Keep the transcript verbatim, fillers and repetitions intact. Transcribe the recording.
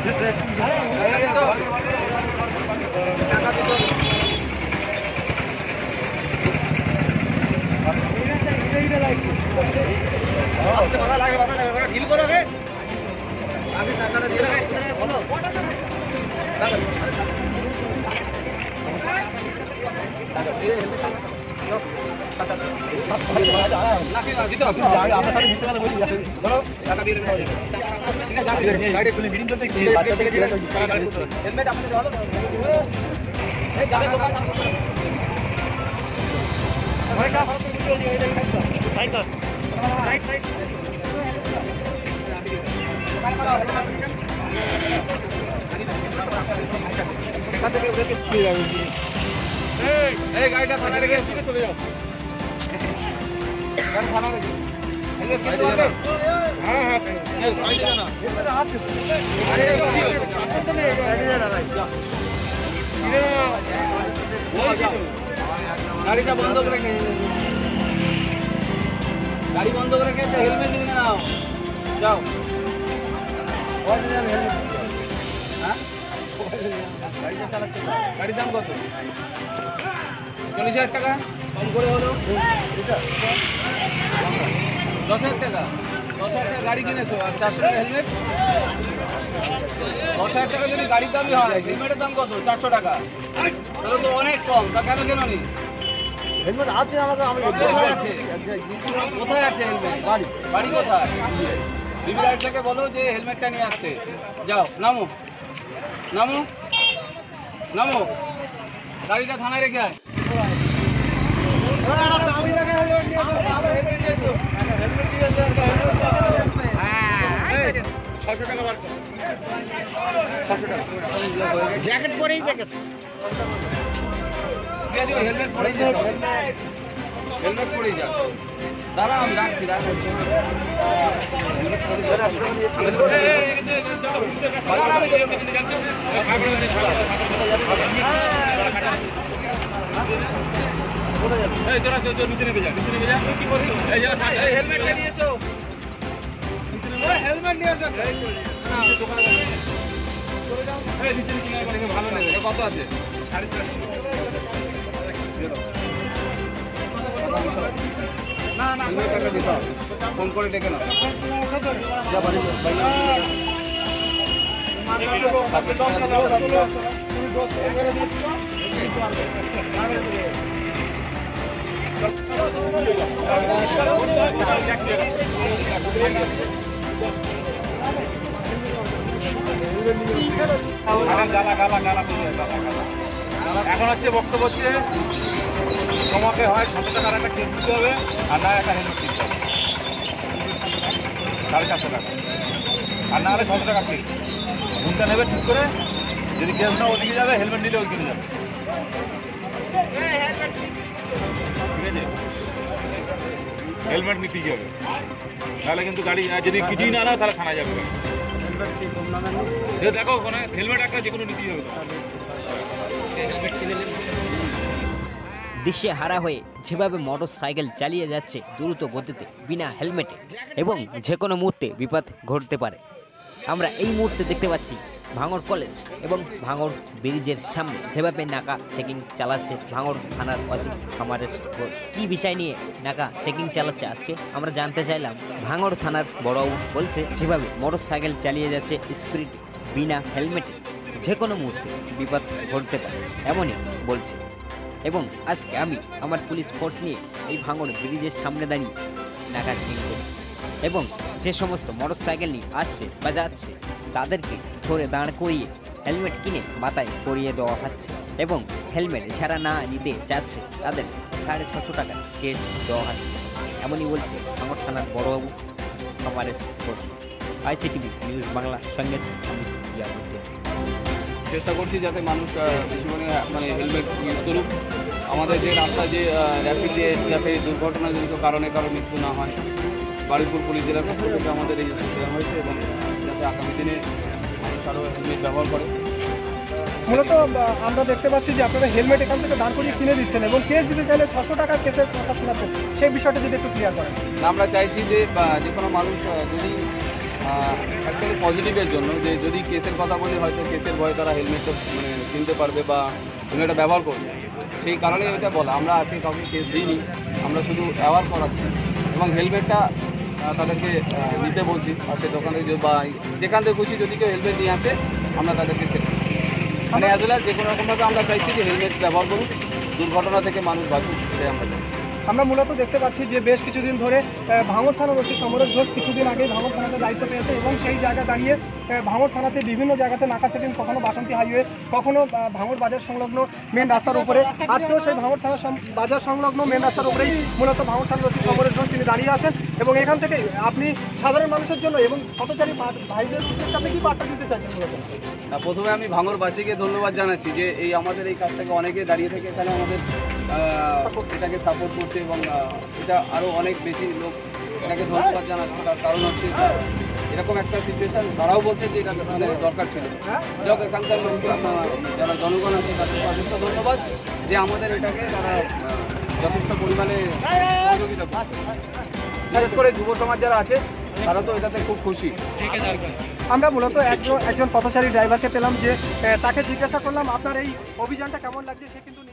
ঢিল করো আগে আগে টাকাটা দিয়ে লাগে বলো এই গাড়িটা থানা রেখে চলে যাও গাড়ি থানা রেখে হ্যাঁ হ্যাঁ গাড়িটা বন্ধ করে রেখে গাড়ি বন্ধ করে রেখে হেলমেট নিয়ে নাও যাও হ্যাঁ গাড়িটা চালাচ্ছে গাড়ির দাম কত চল্লিশ হাজার টাকা কম করে হলো দশ হাজার টাকা দশ হাজার টাকা গাড়ি কিনেছো আর চারশো টাকা হেলমেট দশ হাজার টাকা যদি গাড়ির দামই হয় হেলমেটের দাম কত চারশো টাকা তাহলে তো অনেক কম তা কেন কেন নি হেলমেট আছে আমাদের কোথায় আছে কোথায় আছে হেলমেট বাড়ি বাড়ি কোথায় বিবি রাইড থেকে বলো যে হেলমেটটা নিয়ে আসতে যাও নামো নামো নামো গাড়িটা থানায় রেখে আয় জ্যাকেট পরেই জ্যাকেট হেলমেট পরেই যাও হেলমেট পরেই যাও দাঁড়া আমি রাখছি রাখছি হেলমেট নিয়ে এসো হেলমেট নিয়ে আসো ভালো নেবে কত আছে না না ফোন করে ডেকে না এখন হচ্ছে বক্তব্য হচ্ছে তোমাকে হয় ছশো টাকার একটা কেস দিতে হবে আর না একটা হেলমেট কিনতে হবে সাড়ে চারশো টাকা আর না হলে ছশো টাকা কেস ঘুমটা নেবে ঠিক করে যদি কেস না ওদিকে যাবে হেলমেট নিলে ওই কিনে যাবে ঠিক আছে হেলমেট নিতেই যাবে তাহলে কিন্তু গাড়ি যদি কিছুই না নাও তাহলে থানায় যাবে দেখো ওখানে হেলমেট একটা যে কোনো নিতেই হবে হেলমেট কিনে নেবে দিশে হারা হয়ে যেভাবে মোটর সাইকেল চালিয়ে যাচ্ছে দ্রুত গতিতে বিনা হেলমেটে এবং যে কোনো মুহূর্তে বিপদ ঘটতে পারে। আমরা এই মুহূর্তে দেখতে পাচ্ছি ভাঙড় কলেজ এবং ভাঙড় ব্রিজের সামনে যেভাবে নাকা চেকিং চালাচ্ছে ভাঙড় থানার ওসি খামারের কি বিষয় নিয়ে নাকা চেকিং চালাচ্ছে আজকে আমরা জানতে চাইলাম। ভাঙড় থানার বড়বাবু বলছে যেভাবে মোটর সাইকেল চালিয়ে যাচ্ছে স্পিড বিনা হেলমেটে যে কোনো মুহূর্তে বিপদ ঘটতে পারে এমনই বলছে। এবং আজকে আমি আমার পুলিশ ফোর্স নিয়ে এই ভাঙড় ব্রিজের সামনে দাঁড়িয়ে নাকা চেকিং করি এবং যে সমস্ত মোটর সাইকেল নিয়ে আসছে বা যাচ্ছে তাদেরকে ধরে দাঁড় করিয়ে হেলমেট কিনে মাথায় পরিয়ে দেওয়া হচ্ছে এবং হেলমেট যারা না নিতে যাচ্ছে তাদের সাড়ে ছশো টাকা কেস দেওয়া হচ্ছে এমনই বলছে ভাঙড় থানার বড়বাবু খামারের ফোর্স। আইসিটিভি নিউজ বাংলা সঙ্গে আমি ইয়া করতে চেষ্টা করছি যাতে মানুষ বেশি মানে হেলমেট ইউজ করুক। আমাদের যে রাস্তায় যে র্যাপিড যাতে দুর্ঘটনাজনিত কারণে কারো মৃত্যু না হয় বারুইপুর পুলিশ জেলার পক্ষ থেকে আমাদের এই দেওয়া হয়েছে এবং যাতে আগামী দিনে মানুষ আরও হেলমেট ব্যবহার করে। মূলত আমরা দেখতে পাচ্ছি যে আপনারা হেলমেট এখান থেকে দাঁড় করিয়ে কিনে দিচ্ছেন এবং কেস দিতে চাইলে ছশো টাকার কেসের কথা শোনাচ্ছেন, সেই বিষয়টা যদি একটু ক্লিয়ার করেন। আমরা চাইছি যে যে কোনো মানুষ যদি অ্যাকচুয়ালি পজিটিভের জন্য, যে যদি কেসের কথা বলি হয়তো কেসের ভয়ে তারা হেলমেটটা মানে কিনতে পারবে বা হেলমেটটা ব্যবহার করবে, সেই কারণে এটা বলা। আমরা আজকে কাউকে কেস দিইনি, আমরা শুধু অ্যাওয়ার করাচ্ছি এবং হেলমেটটা তাদেরকে নিতে বলছি। আর সে দোকানে বা যেখান থেকে খুশি যদি কেউ হেলমেট নিয়ে আসে আমরা তাদেরকে শেখাই, মানে অ্যাজ ওয়েল যে কোনো রকমভাবে আমরা চাইছি যে হেলমেট ব্যবহার করুন, দুর্ঘটনা থেকে মানুষ বাঁচুক, সেটাই আমরা চাইছি। আমরা মূলত দেখতে পাচ্ছি যে বেশ কিছুদিন ধরে আহ, ভাঙড় থানার ওসি সমরেশ ঘোষ কিছুদিন আগে ভাঙড় থানাতে দায়িত্ব পেয়েছে এবং সেই জায়গা দাঁড়িয়ে আহ, ভাঙড় থানাতে বিভিন্ন জায়গাতে নাকা চেকিং, কখনো বাসন্তী হাইওয়ে, কখনো আহ, ভাঙড় বাজার সংলগ্ন মেন রাস্তার উপরে। আজকেও সেই ভাঙড় থানা সং- বাজার সংলগ্ন মেন রাস্তার উপরেই মূলত ভাঙড় থানার ওসি সমরেশ ঘোষ তিনি দাঁড়িয়ে আছেন এবং এখান থেকে আপনি সাধারণ মানুষের জন্য এবং পথচারী ভা- ভাইদের উদ্দেশ্যে আপনি কি বার্তা দিতে চাইছেন মূলত? তা প্রথমে আমি ভাঙড়বাসীকে ধন্যবাদ জানাচ্ছি যে এই আমাদের এই কাজটাকে অনেকে দাঁড়িয়ে থেকে এখানে আমাদের আহ, এটাকে সাপোর্ট করছে এবং আহ, এটা আরও অনেক বেশি লোক এটাকে ধন্যবাদ জানাচ্ছে। তার কারণ হচ্ছে যে এরকম একটা সিচুয়েশন তারাও বলছে যে এটা মানে দরকার ছিল। যাক এখানকার লোককে আহ, যারা জনগণ আছে তাদের যথেষ্ট ধন্যবাদ যে আমাদের এটাকে তারা আহ, যথেষ্ট পরিমাণে সহযোগিতা করছে। বিশেষ করে যুব সমাজ যারা আছে তারা তো এটাতে খুব খুশি। আমরা মূলত একজন একজন পথচারী ড্রাইভারকে পেলাম যে আহ, তাকে জিজ্ঞাসা করলাম আপনার এই অভিযানটা কেমন লাগছে, সে কিন্তু